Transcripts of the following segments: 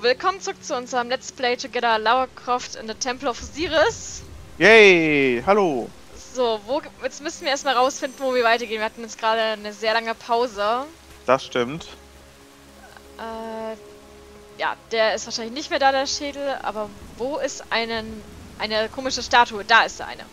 willkommen zurück zu unserem Let's Play Together Lara Croft in the Temple of Osiris. Yay, hallo. So, jetzt müssen wir erstmal rausfinden, wo wir weitergehen. Wir hatten jetzt gerade eine sehr lange Pause. Das stimmt. Ja, der ist wahrscheinlich nicht mehr da, der Schädel. Aber wo ist eine komische Statue? Da ist eine.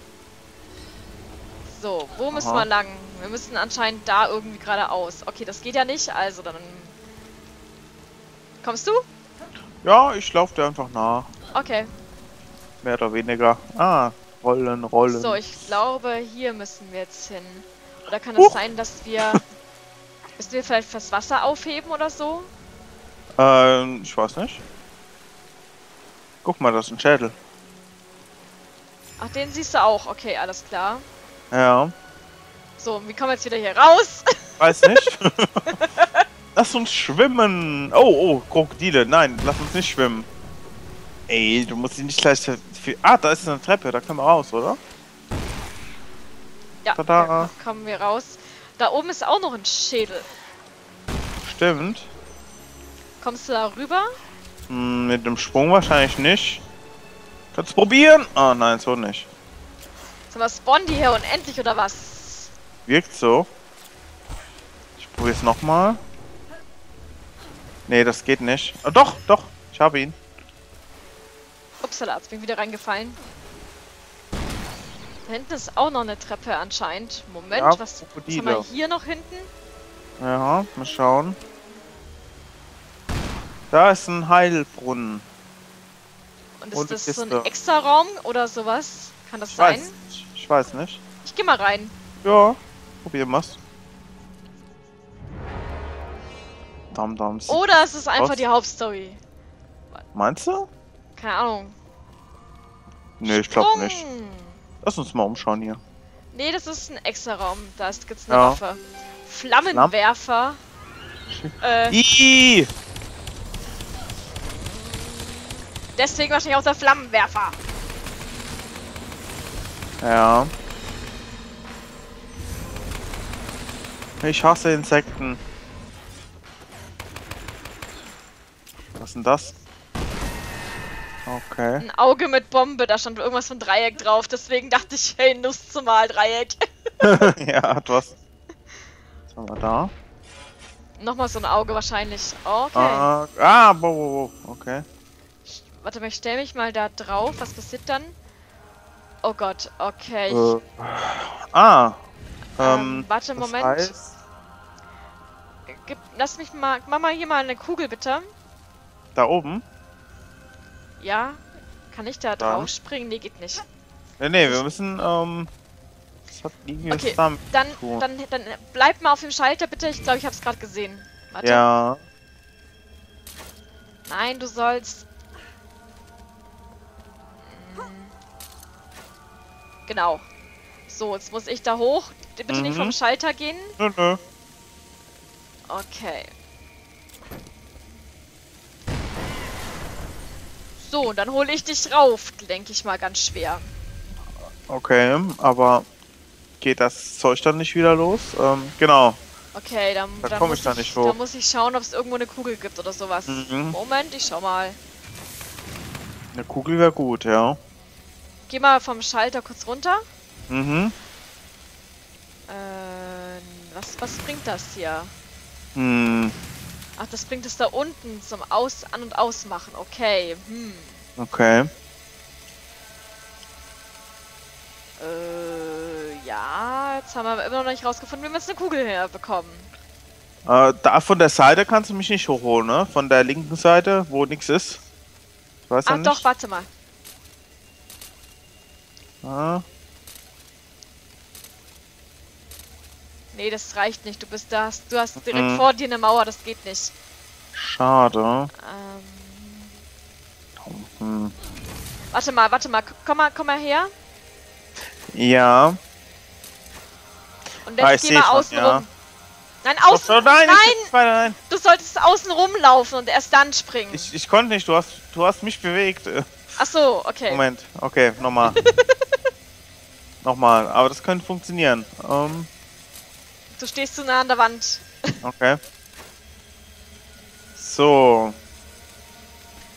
So, wo müssen wir lang? Wir müssen anscheinend da irgendwie geradeaus. Okay, das geht ja nicht, also dann... Kommst du? Ja, ich laufe dir einfach nach. Okay. Mehr oder weniger. Ah, rollen. So, ich glaube, hier müssen wir jetzt hin. Oder kann es sein, dass wir... Müssen wir vielleicht das Wasser aufheben oder so? Ich weiß nicht. Guck mal, das ist ein Schädel. Ach, den siehst du auch. Okay, alles klar. Ja. So, wie kommen wir jetzt wieder hier raus? Weiß nicht. Lass uns schwimmen. Oh, Krokodile. Nein, lass uns nicht schwimmen. Ey, du musst dich nicht gleich... Ah, da ist eine Treppe. Da können wir raus, oder? Ja, da kommen wir raus. Da oben ist auch noch ein Schädel. Stimmt. Kommst du da rüber? Mit dem Sprung wahrscheinlich nicht. Kannst du probieren? Ah, nein, so nicht. Sag mal, spawnen die hier unendlich oder was? Wirkt so. Ich probiere es nochmal. Nee, das geht nicht. Ah, doch, ich habe ihn. Upsala, jetzt bin ich wieder reingefallen. Da hinten ist auch noch eine Treppe anscheinend. Moment, ja, was haben wir hier noch hinten? Ja, mal schauen. Da ist ein Heilbrunnen. Und ist das so ein extra Raum oder sowas? Kann das sein? Ich weiß nicht. Ich geh mal rein. Ja, probieren wir's. Oder es ist einfach die Hauptstory. Meinst du? Keine Ahnung. Nee, ich glaube nicht. Lass uns mal umschauen hier. Nee, das ist ein extra Raum. Da gibt's eine Waffe. Flammenwerfer. Deswegen wahrscheinlich auch der Flammenwerfer. Ja. Ich hasse Insekten. Was ist denn das? Okay. Ein Auge mit Bombe, da stand irgendwas von Dreieck drauf, deswegen dachte ich, hey, Nuss zumal Dreieck. Ja, hat was. Was haben wir da? Nochmal so ein Auge wahrscheinlich. Okay. Okay. Warte mal, ich stell mich mal da drauf. Was passiert dann? Oh Gott, okay. Warte, Moment. Heißt... Lass mich mal... Mach mal hier mal eine Kugel, bitte. Da oben? Ja. Kann ich da drauf springen? Nee, geht nicht. Nee, wir müssen, das hat irgendwie okay, dann bleib mal auf dem Schalter, bitte. Ich glaube, ich habe es gerade gesehen. Warte. Ja. Nein, du sollst... Genau. So, jetzt muss ich da hoch. Bitte nicht vom Schalter gehen. Nö. Okay. So, dann hole ich dich rauf, denke ich mal, ganz schwer. Okay, aber geht das Zeug dann nicht wieder los? Genau. Okay, dann komme ich da nicht hoch. Da muss ich schauen, ob es irgendwo eine Kugel gibt oder sowas. Moment, ich schau mal. Eine Kugel wäre gut, ja. Geh mal vom Schalter kurz runter. Was bringt das hier? Ach, das bringt es da unten zum An- und Ausmachen. Okay. Okay. Ja, jetzt haben wir immer noch nicht rausgefunden, wie wir jetzt eine Kugel herbekommen. Da von der Seite kannst du mich nicht hochholen, ne? Von der linken Seite, wo nichts ist. Ich weiß ja nicht. Doch, warte mal. Nee, das reicht nicht. Du hast direkt vor dir eine Mauer, das geht nicht. Schade. Warte mal. Komm mal her. Ja. Und jetzt geh mal außen rum. Nein, außen. Nein! Du solltest außen rumlaufen und erst dann springen. Ich konnte nicht, du hast mich bewegt. Ach so, okay. Moment, okay, nochmal. Nochmal, aber das könnte funktionieren. Du stehst zu nah an der Wand. Okay. So.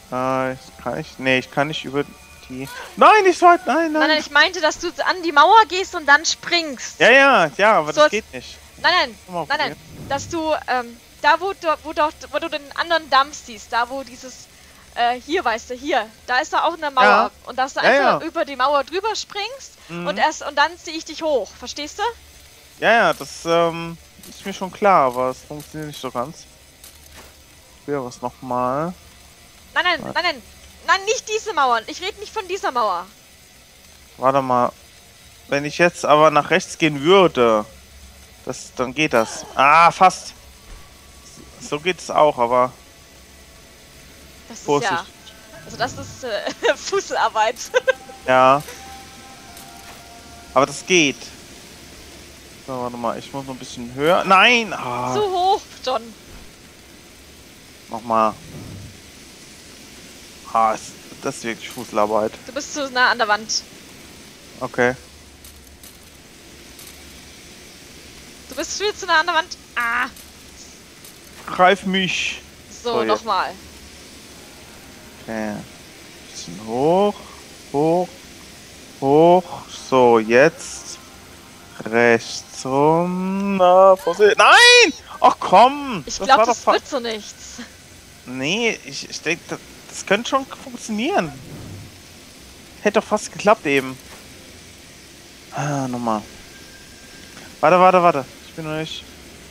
Kann ich? Nee, ich kann nicht über die... Nein, nicht so weit. Nein, Nein, nein. nein, ich meinte, dass du an die Mauer gehst und dann springst. Ja, aber So, das geht nicht. Nein, Mal nein, dass du, da wo du den anderen Damm siehst, da wo dieses, hier, weißt du, hier, da ist da auch eine Mauer. Ja. Und dass du Ja, einfach ja. über die Mauer drüber springst und dann ziehe ich dich hoch, verstehst du? Ja, das ist mir schon klar, aber es funktioniert nicht so ganz. Ich will was nochmal. Nein, nicht diese Mauern. Ich rede nicht von dieser Mauer. Warte mal. Wenn ich jetzt aber nach rechts gehen würde, dann geht das. Ah, fast. So geht es auch, aber... Das ist Vorsicht. ja... Also das ist Fusselarbeit. Ja. Aber das geht. So, warte mal, ich muss noch ein bisschen höher. Nein! Ah, Zu hoch, John. nochmal. Ah, das ist wirklich Fußarbeit. Du bist zu nah an der Wand. Okay. Du bist viel zu nah an der Wand. Ah. Greif mich! So, jetzt. nochmal. Okay. Bisschen hoch. Hoch. So, jetzt. Rechts rum. Na, Vorsicht. Nein! Ach komm! Ich glaube, das doch wird so nichts. Nee, ich denke, das könnte schon funktionieren. Hätte doch fast geklappt eben. Ah, nochmal. Warte. Ich bin noch nicht.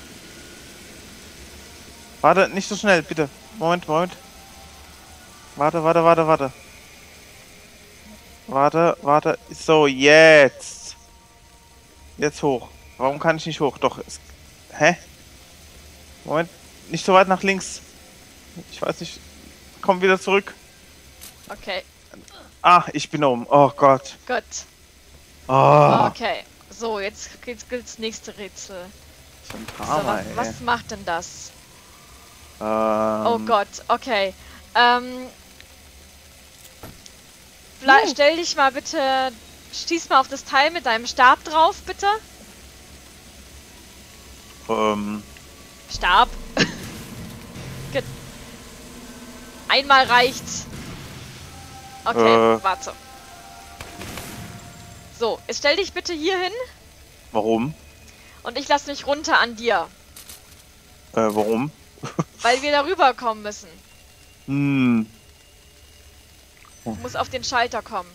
Warte, nicht so schnell, bitte. Moment. Warte. Warte. So, jetzt. Jetzt hoch. Warum kann ich nicht hoch? Doch, hä? Moment. Nicht so weit nach links. Ich weiß nicht. Komm wieder zurück. Okay, Ah, ich bin oben. Oh Gott. gut. Oh. Okay. So, jetzt gilt's nächste Rätsel. So ein So, Drama, was macht denn das? ey. Oh Gott, okay. Stell dich mal bitte... Stieß mal auf das Teil mit deinem Stab drauf, bitte. Stab. Gut. Einmal reicht's. Okay, warte. So, jetzt stell dich bitte hier hin Warum? und ich lass mich runter an dir. Warum? Weil wir darüber kommen müssen. Hm. Du musst auf den Schalter kommen.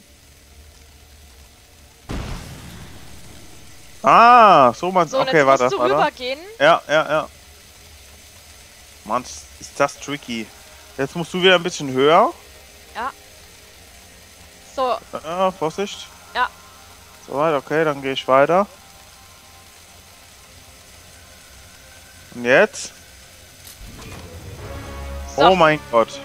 Ah, so meinst du. So, und Okay, jetzt warte. musst du rübergehen. Ja. Mann, ist das tricky. Jetzt musst du wieder ein bisschen höher. Ja. So, Vorsicht. ja. Soweit, okay, dann gehe ich weiter. Und jetzt? So. Oh mein Gott.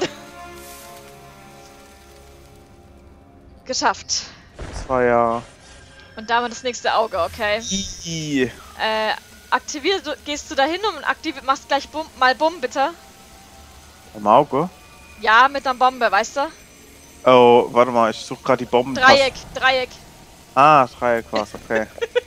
Geschafft. Das war ja... Und damit das nächste Auge, okay? Ii. Gehst du da hin und machst gleich mal Bumm, bitte? Am Auge? Ja, mit einer Bombe, weißt du? Oh, warte mal, ich suche gerade die Bomben. Dreieck. Ah, Dreieck war's, okay.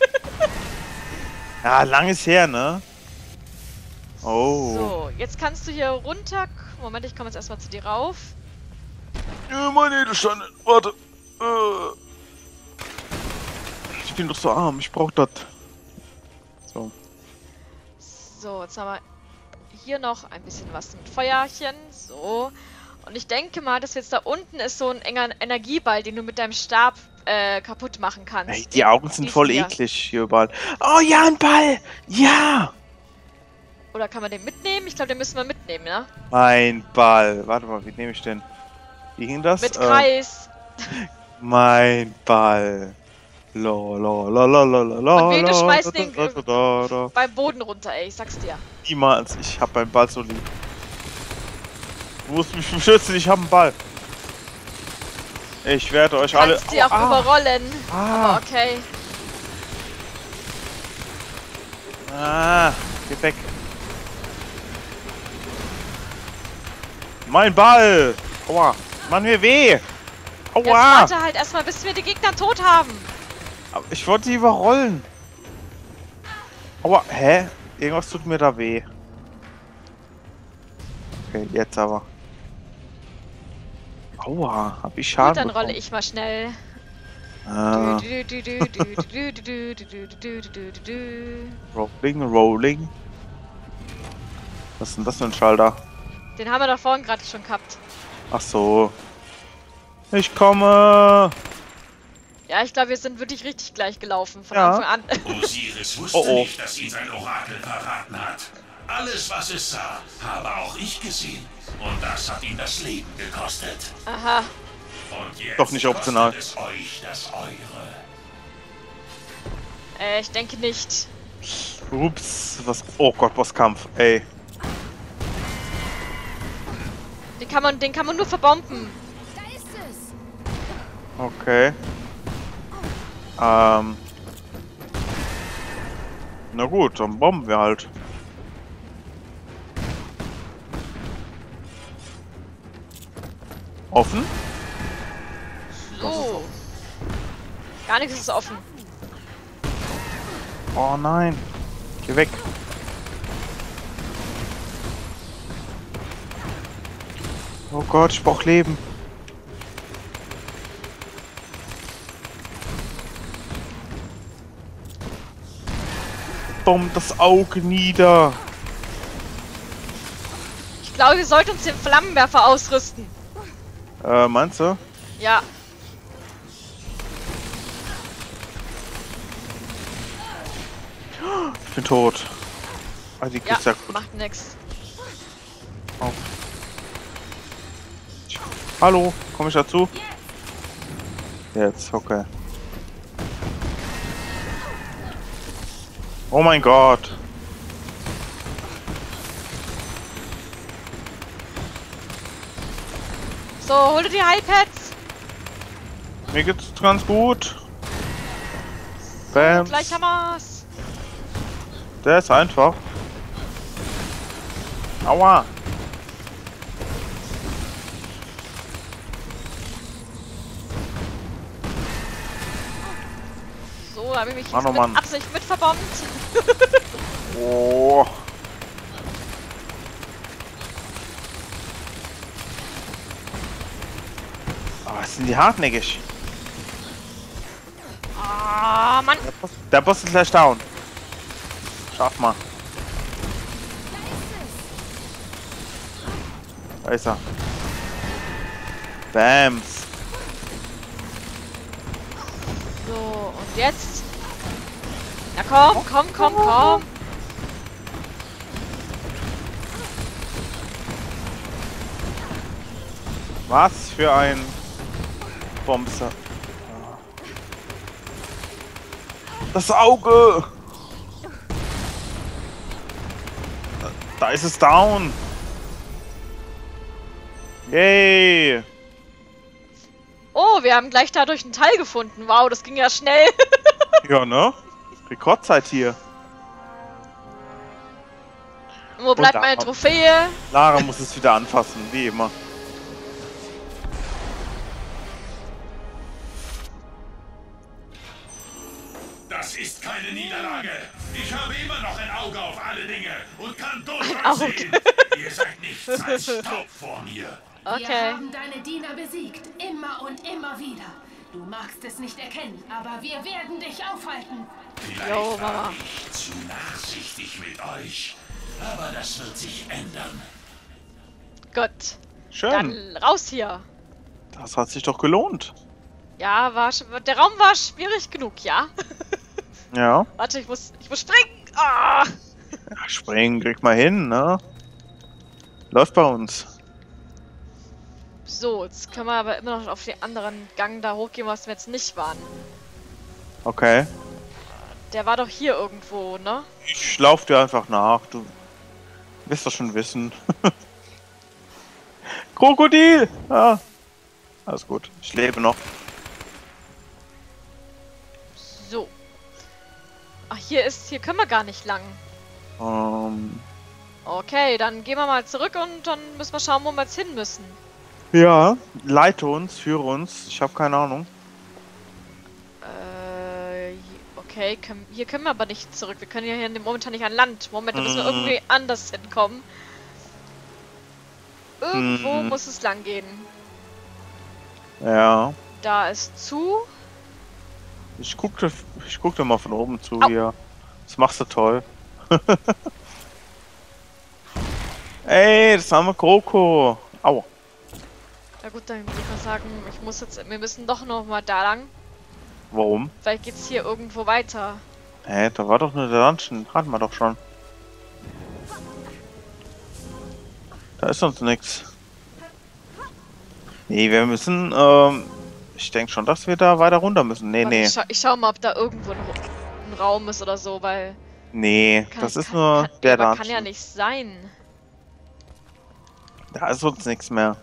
Ja, lang ist her, ne? Oh. So, jetzt kannst du hier runter... Moment, ich komme jetzt erstmal zu dir rauf. Ja, meine Edelsteine, warte. Ich bin doch so arm, ich brauch das. So. So, jetzt haben wir hier noch ein bisschen was mit Feuerchen. So. Und ich denke mal, dass jetzt da unten ist so ein enger Energieball, den du mit deinem Stab kaputt machen kannst. Ey, die Augen sind voll hier. eklig hier überall. Oh ja, ein Ball! Ja! Oder kann man den mitnehmen? Ich glaube, den müssen wir mitnehmen, ne? Mein Ball. Warte mal, wie nehme ich den? Wie ging das? Mit Kreis. Mein Ball. Und du schmeißt den beim Boden runter, ey, ich sag's dir. Niemals, ich hab meinen Ball so lieb. Du musst mich beschützen, ich hab einen Ball. Ich werde euch alle... Kannst die auch überrollen. Aber okay. Geh weg. Mein Ball! Aua, Mann, mir weh! Aua! Jetzt warte halt erstmal, bis wir die Gegner tot haben. Aber ich wollte die überrollen. Aua, hä? Irgendwas tut mir da weh. Okay, jetzt aber. Aua, hab ich Gut, Schaden dann rolle bekommen. ich mal schnell. Rolling, rolling. Was ist denn das für ein Schalter? Den haben wir da vorhin gerade schon gehabt. Ach so. Ich komme. Ja, ich glaube, wir sind wirklich richtig gleich gelaufen von Ja. Anfang an. Osiris wusste Oh, oh. nicht, dass ihn sein Orakel verraten hat. Alles, was es sah, habe auch ich gesehen. Und das hat ihn das Leben gekostet. Aha. Und jetzt Doch nicht optional. kostet es euch das eure. Ich denke nicht. Ups, was. Oh Gott, Bosskampf, ey. Den kann man nur verbomben. Da ist es. Okay. Na gut, dann bomben wir halt. Offen? So. Gar nichts ist offen. Oh nein. Geh weg. Oh Gott, ich brauch Leben. Bomb das Auge nieder. Ich glaube, wir sollten uns den Flammenwerfer ausrüsten. Meinst du? Ja. Ich bin tot. Ah, die Ja, Kiste ja gut. macht nix. Oh. Hallo, komme ich dazu? Jetzt, okay. Oh mein Gott. So, hol dir die Highpads. Mir geht's ganz gut. Bam. Gleich haben wir's. Der ist einfach. Aua. So, habe ich mich Mann, jetzt oh Mann. mit Absicht mit verbombt. Oh. Oh, was sind die hartnäckig? Ah, Mann. Der Boss ist gleich down. Schaff mal. Da ist er. Bams. So, und jetzt? Na komm, komm. Was für ein Bombser. Das Auge! Da ist es down! Yay! Oh, wir haben gleich dadurch einen Teil gefunden. Wow, das ging ja schnell. Ja, ne? Rekordzeit hier. Wo bleibt da- meine Trophäe? Lara muss es wieder anfassen, wie immer. Das ist keine Niederlage. Ich habe immer noch ein Auge auf alle Dinge und kann Auge. durchsehen. Ihr seid nichts als Staub vor mir. Wir Okay. haben deine Diener besiegt, immer und immer wieder. Du magst es nicht erkennen, aber wir werden dich aufhalten. Vielleicht Jo, Mama. war ich zu nachsichtig mit euch. Aber das wird sich ändern. Gut. Schön. Dann raus hier. Das hat sich doch gelohnt. Ja, der Raum war schwierig genug, ja? Ja. Warte, ich muss springen. Ah! Ja, springen, krieg mal hin, ne? Läuft bei uns. So, jetzt können wir aber immer noch auf den anderen Gang da hochgehen, was wir jetzt nicht waren. Okay. Der war doch hier irgendwo, ne? Ich lauf dir einfach nach. Du wirst doch schon wissen. Krokodil! Ja. Alles gut. Ich lebe noch. So. Ach, hier können wir gar nicht lang. Okay, dann gehen wir mal zurück und dann müssen wir schauen, wo wir jetzt hin müssen. Ja. Leite uns, führe uns. Ich habe keine Ahnung. Okay, hier können wir aber nicht zurück. Wir können ja hier momentan nicht an Land. Moment, da müssen wir irgendwie anders hinkommen. Irgendwo muss es lang gehen. Ja. Da ist zu. Ich guck dir mal von oben zu Au. hier. Das machst du toll. Ey, das arme Kroko. Au. Na gut, dann würde ich mal sagen, wir müssen doch noch mal da lang. Warum? Vielleicht geht's hier irgendwo weiter. Hä, da war doch nur der Dungeon. Hatten wir doch schon. Da ist sonst nichts. Nee, wir müssen, ich denke schon, dass wir da weiter runter müssen. Nee, Warte, nee. Ich schau mal, ob da irgendwo ein Raum ist oder so, weil... Nee, das ist nur der aber Dungeon. kann ja nicht sein. Da ist sonst nichts mehr.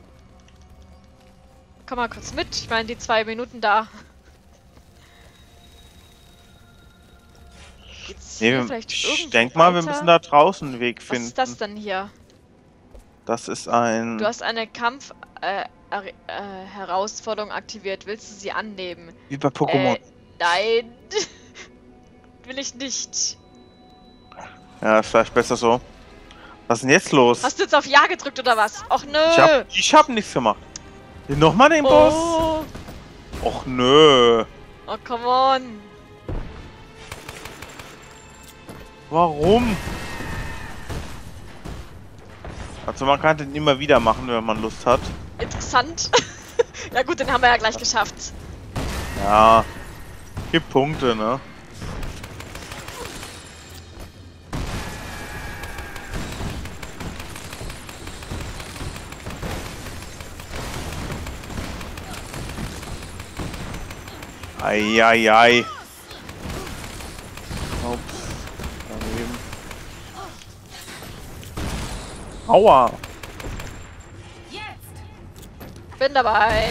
Komm mal kurz mit. Ich meine, die 2 Minuten da. Geht's hier Nee, vielleicht ich irgendwo denke mal, wir weiter? müssen da draußen einen Weg Was finden. ist das denn hier? Das ist ein... Du hast eine Herausforderung aktiviert. Willst du sie annehmen? Wie bei Pokémon. Nein. Will ich nicht. Ja, ist vielleicht besser so. Was ist denn jetzt los? Hast du jetzt auf Ja gedrückt oder was? Och nö. Ich hab nichts gemacht. Hier nochmal den Boss? Oh. Och nö. Oh, come on. Warum? Also man kann den immer wieder machen, wenn man Lust hat. Interessant. Ja gut, den haben wir ja gleich geschafft. Ja. Gibt Punkte, ne? Eieiei. Ups. Daneben. Aua. Jetzt! Bin dabei.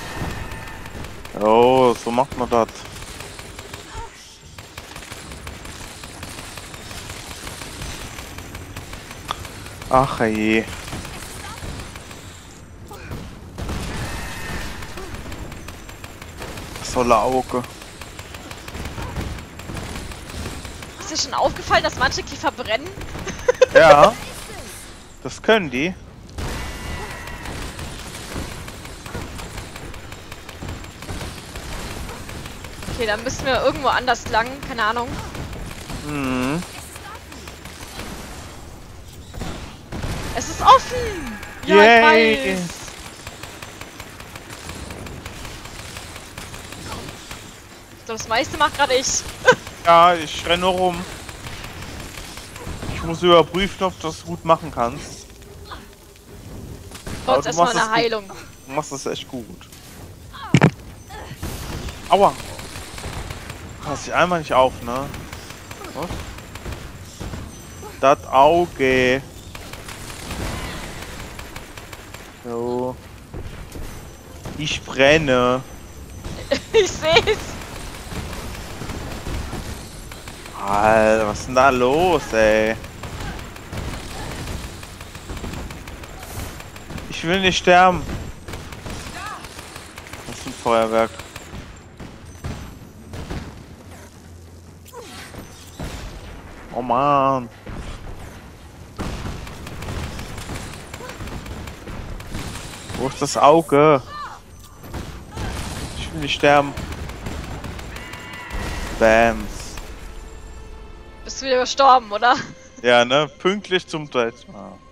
Oh, so macht man das. Ach je. Solle Auge. Ist dir schon aufgefallen, dass manche Kiefer brennen? Ja. Das können die. Okay, dann müssen wir irgendwo anders lang. Keine Ahnung. Mhm. Es ist offen! Ja, Yay. ich weiß. So, das meiste macht gerade ich. Ja, ich renne nur rum. Ich muss überprüfen, ob du das gut machen kannst. Trotz du erstmal machst eine das gut. Heilung. Du machst das echt gut. Aua. Pass ich einmal nicht auf, ne? Was? Das Auge. So. Ich brenne. Ich seh's. Alter, was ist denn da los, ey? Ich will nicht sterben. Das ist ein Feuerwerk. Oh Mann. Wo ist das Auge? Ich will nicht sterben. Bams. Bist du wieder gestorben, oder? Ja, ne? Pünktlich zum Deutsch.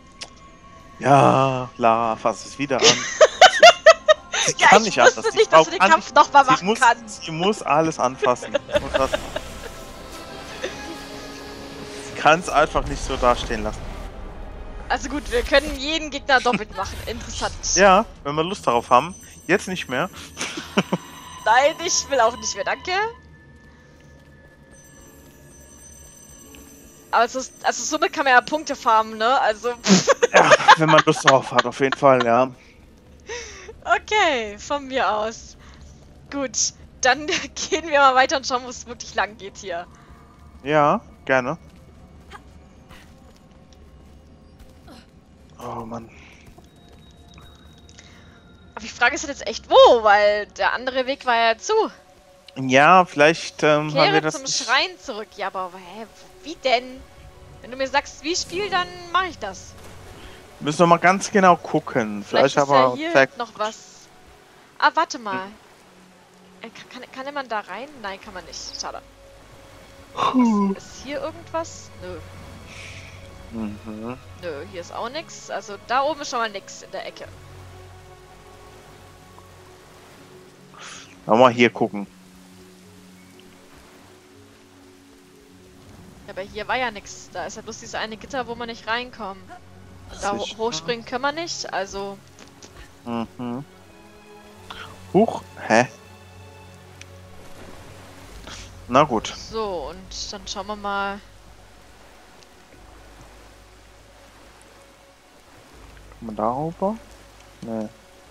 Ja, Lara, fass es wieder an. Sie Ja, kann ich nicht wusste anders. nicht, dass du den Kampf nochmal machen kannst. Sie muss alles anfassen. Und das, sie kann es einfach nicht so dastehen lassen. Also gut, wir können jeden Gegner doppelt machen. Interessant. Ja, wenn wir Lust darauf haben. Jetzt nicht mehr. Nein, ich will auch nicht mehr, danke. Also somit kann man ja Punkte farmen, ne? Also. Ja, wenn man Lust darauf hat, auf jeden Fall, ja. Okay, von mir aus. Gut, dann gehen wir mal weiter und schauen, wo es wirklich lang geht hier. Ja, gerne. Oh Mann. Aber die Frage ist halt jetzt echt wo, weil der andere Weg war ja zu. Ja, vielleicht haben wir Kehre das. zum Schrein zurück. Ja, aber hä, wie denn? Wenn du mir sagst, wie Spiel, dann mache ich das. Müssen wir mal ganz genau gucken. Vielleicht ist aber ja hier vielleicht noch was Ah, warte mal. Kann man da rein? Nein, kann man nicht. Schade. Ist hier irgendwas? Nö. Mhm. Nö, hier ist auch nichts. Also da oben ist schon mal nichts in der Ecke. Mal hier gucken. Ja, aber hier war ja nichts. Da ist ja bloß dieses eine Gitter, wo man nicht reinkommt. Und da Sicher? hochspringen können wir nicht, also... Mhm. Huch, hä? Na gut. So, und dann schauen wir mal... Kann man darüber? Nee.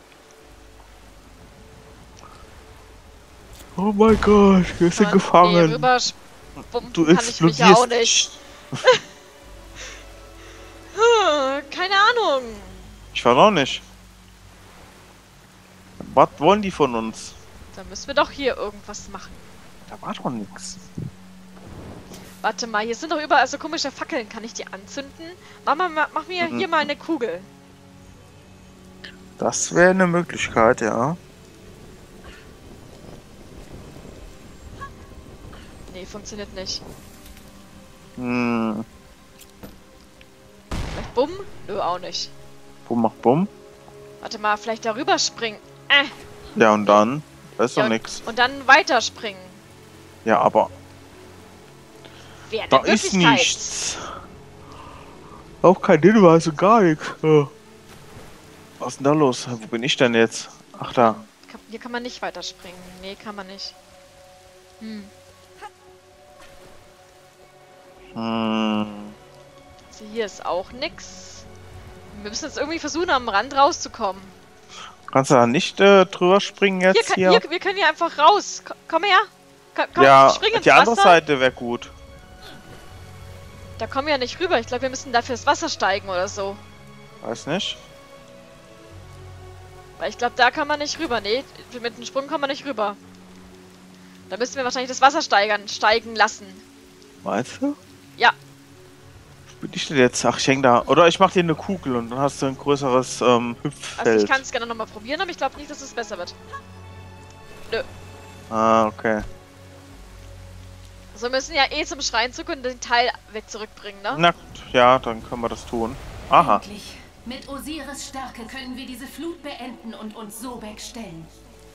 Oh mein Gott, wir sind Nee, gefangen. rüber Du kann ich mich ja auch explodierst. nicht. Keine Ahnung. Ich war noch nicht. Was wollen die von uns? Dann müssen wir doch hier irgendwas machen. Da war doch nix. Warte mal, hier sind doch überall so komische Fackeln. Kann ich die anzünden? Mach mir hier mal eine Kugel. Das wäre eine Möglichkeit, ja. Nee, funktioniert nicht. Hm. Vielleicht bumm? Nö, auch nicht. Bumm macht Bumm. Warte mal, vielleicht darüber springen. Ja, und dann? Da ist Ja, doch nix. und dann weiterspringen. Ja, aber Wäre da eine ist Möglichkeit. nichts. Auch kein Hinweis und gar nichts. Ja. Was ist denn da los? Wo bin ich denn jetzt? Ach, da. Hier kann man nicht weiterspringen. Nee, kann man nicht. Hm. Also hier ist auch nix. Wir müssen jetzt irgendwie versuchen, am Rand rauszukommen. Kannst du da nicht drüber springen jetzt hier? Wir können hier einfach raus. Komm her. Komm, Ja, spring ins die andere Wasser. Seite wäre gut. Da kommen wir ja nicht rüber. Ich glaube, wir müssen dafür ins Wasser steigen oder so. Weiß nicht. Weil ich glaube, da kann man nicht rüber. Nee, mit dem Sprung kommt man nicht rüber. Da müssen wir wahrscheinlich das Wasser steigen lassen. Meinst du? Ja. Wo bin ich denn jetzt? Ach, ich häng da. Oder ich mach dir eine Kugel und dann hast du ein größeres Hüpffeld. Also ich kann es gerne nochmal probieren, aber ich glaube nicht, dass es besser wird. Nö. Ah, okay. So, wir müssen ja eh zum Schrein zurück und den Teil weg zurückbringen, ne? Na gut, ja, dann können wir das tun. Aha. Endlich. Mit Osiris Stärke können wir diese Flut beenden und uns Sobek stellen.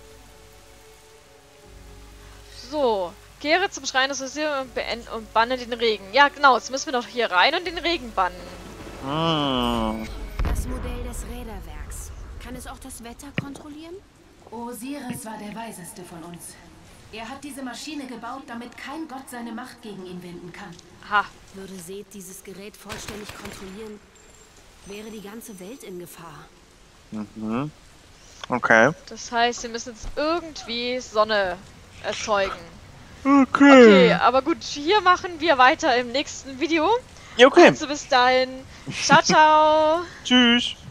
So. Kehre zum Schrein des Osiris und banne den Regen. Ja, genau. Jetzt müssen wir doch hier rein und den Regen bannen. Hm. Das Modell des Räderwerks. Kann es auch das Wetter kontrollieren? Osiris war der Weiseste von uns. Er hat diese Maschine gebaut, damit kein Gott seine Macht gegen ihn wenden kann. Ha. Würde Seth dieses Gerät vollständig kontrollieren, wäre die ganze Welt in Gefahr. Mhm. Okay. Das heißt, wir müssen jetzt irgendwie Sonne erzeugen. Okay. Okay, aber gut, hier machen wir weiter im nächsten Video. Ja, okay. Also bis dahin. Ciao, ciao. Tschüss.